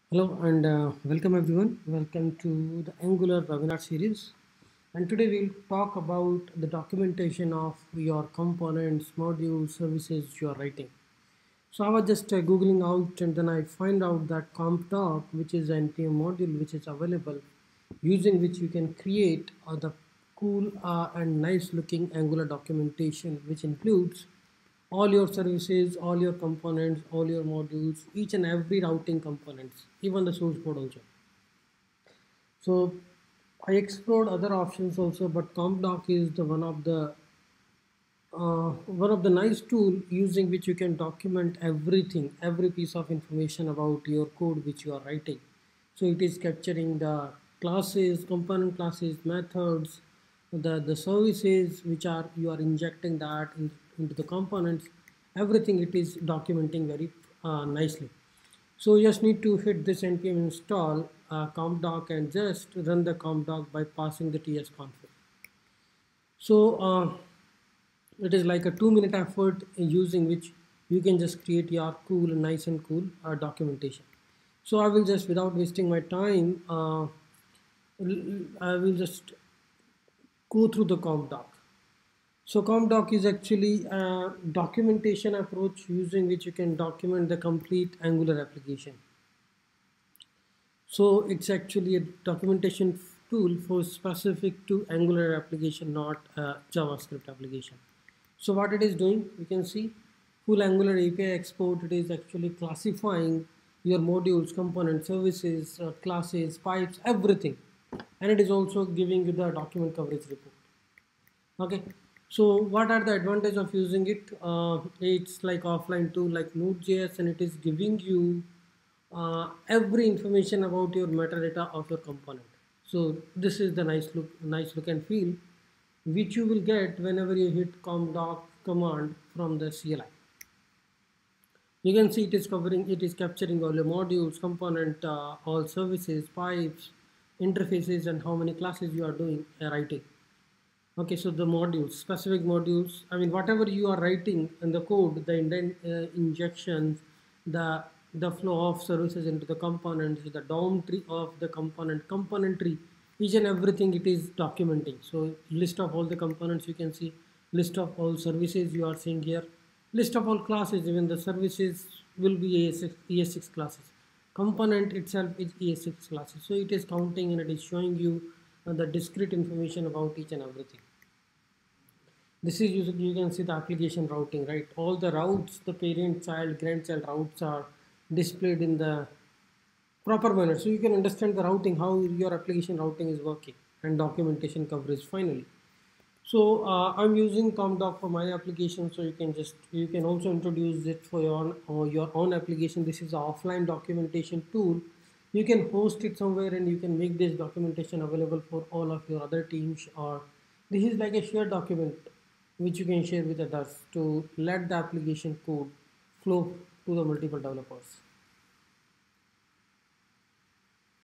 Hello and welcome everyone. Welcome to the Angular webinar series. And today we'll talk about the documentation of your components, modules, services you are writing. So I was just Googling out and then I find out that CompDoc, which is an NPM module which is available, using which you can create the cool and nice looking Angular documentation, which includes all your services, all your components, all your modules, each and every routing components, even the source code also. So I explored other options also, but CompDoc is the one of the nice tool using which you can document everything, every piece of information about your code which you are writing. So it is capturing the classes, component classes, methods, the services which are you are injecting into the components. Everything it is documenting very nicely. So you just need to hit this npm install compdoc and just run the compdoc by passing the tsconfig. So it is like a 2 minute effort using which you can just create your cool, nice and cool documentation. So I will just, without wasting my time, I will just go through the CompDoc. So CompDoc is actually a documentation approach using which you can document the complete Angular application. So it's actually a documentation tool for specific to Angular application, not a JavaScript application. So what it is doing, you can see full Angular API export. It is actually classifying your modules, components, services, classes, pipes, everything. And it is also giving you the document coverage report. Okay. So what are the advantage of using it? It's like offline tool like Node.js, and it is giving you every information about your metadata of your component. So this is the nice look and feel which you will get whenever you hit comdoc command from the CLI. You can see it is covering, it is capturing all your modules, component, all services, pipes, interfaces, and how many classes you are doing writing. Okay, so the modules, specific modules, I mean, whatever you are writing in the code, the injections, the flow of services into the components, the DOM tree of the component tree, each and everything it is documenting. So list of all the components you can see, list of all services you are seeing here, list of all classes, even the services will be ES6 classes. Component itself is ES6 classes. So it is counting and it is showing you the discrete information about each and everything. This is you can see the application routing, right? All the routes, the parent, child, grandchild routes are displayed in the proper manner. So you can understand the routing, how your application routing is working, and documentation coverage finally. So I'm using ComDoc for my application, so you can also introduce it for your own application. This is an offline documentation tool. You can host it somewhere and you can make this documentation available for all of your other teams, or this is like a shared document which you can share with others to let the application code flow to the multiple developers.